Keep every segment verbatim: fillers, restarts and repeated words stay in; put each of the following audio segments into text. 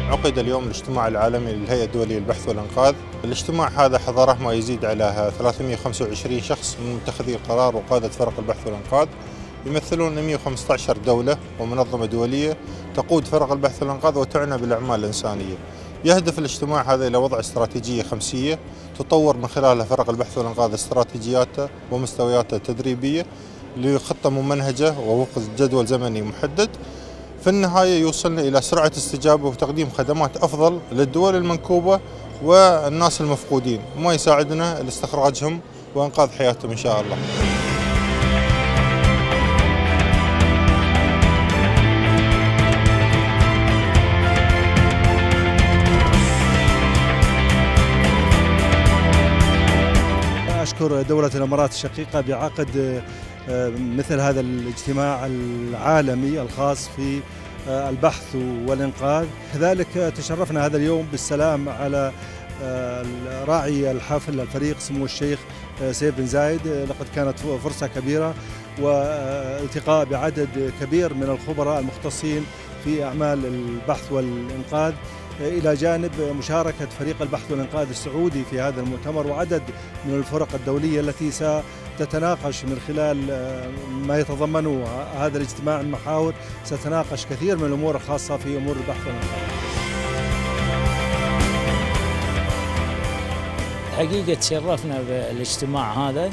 عقد اليوم الاجتماع العالمي للهيئة الدولية للبحث والإنقاذ. الاجتماع هذا حضره ما يزيد على ثلاثمئة وخمسة وعشرين شخص من متخذي القرار وقادة فرق البحث والإنقاذ، يمثلون مئة وخمسة عشر دولة ومنظمة دولية تقود فرق البحث والإنقاذ وتعنى بالأعمال الإنسانية. يهدف الاجتماع هذا إلى وضع استراتيجية خمسية تطور من خلالها فرق البحث والإنقاذ استراتيجياتها ومستوياتها التدريبية لخطة ممنهجة ووفق جدول زمني محدد. في النهاية يوصلنا إلى سرعة استجابة وتقديم خدمات أفضل للدول المنكوبة والناس المفقودين، وما يساعدنا لاستخراجهم وإنقاذ حياتهم إن شاء الله. أشكر دولة الإمارات الشقيقة بعقد مثل هذا الاجتماع العالمي الخاص في البحث والإنقاذ. كذلك تشرفنا هذا اليوم بالسلام على راعي الحفل الفريق سمو الشيخ سيف بن زايد. لقد كانت فرصة كبيرة والتقاء بعدد كبير من الخبراء المختصين في أعمال البحث والإنقاذ، إلى جانب مشاركة فريق البحث والإنقاذ السعودي في هذا المؤتمر وعدد من الفرق الدولية التي ستتناقش من خلال ما يتضمنه هذا الاجتماع من محاور. ستناقش كثير من الأمور الخاصة في أمور البحث والإنقاذ. حقيقة تشرفنا بالاجتماع هذا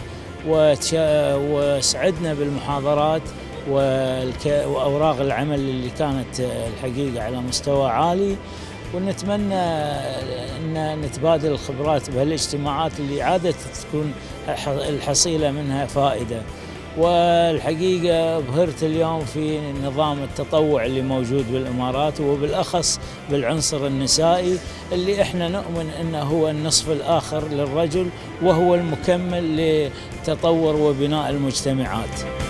وسعدنا بالمحاضرات وأوراق العمل اللي كانت الحقيقة على مستوى عالي، ونتمنى أن نتبادل الخبرات بهالاجتماعات اللي عادة تكون الحصيلة منها فائدة. والحقيقة بهرت اليوم في نظام التطوع اللي موجود بالإمارات، وبالأخص بالعنصر النسائي اللي احنا نؤمن أنه هو النصف الآخر للرجل وهو المكمل لتطور وبناء المجتمعات.